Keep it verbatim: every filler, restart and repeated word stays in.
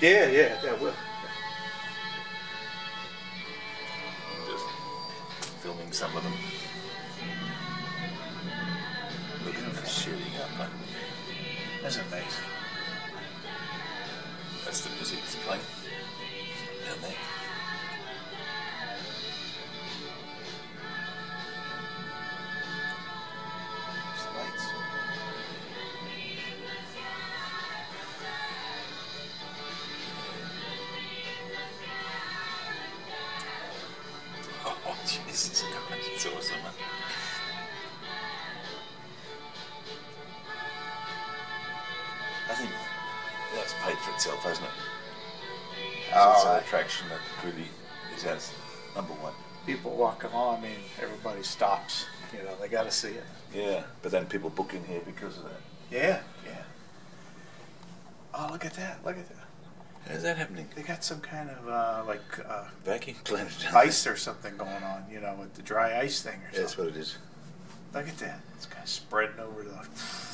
Yeah, yeah, that will. Just filming some of them. Looking for shooting up. Huh? That's amazing. That's the music that's playing down there. There's the lights. Oh, Jesus Christ, it's awesome, man. I think that's paid for itself, hasn't it? Oh, It's an I- attraction that really is as number one. People walking on, I mean, everybody stops. You know, they got to see it. Yeah, but then people book in here because of that. Yeah, yeah. Oh, look at that! Look at that. How's that happening? They got some kind of uh, like uh, Vacuum cleaner down ice or something going on. You know, with the dry ice thing or there. Yeah, that's something. what it is. Look at that! It's kind of spreading over the.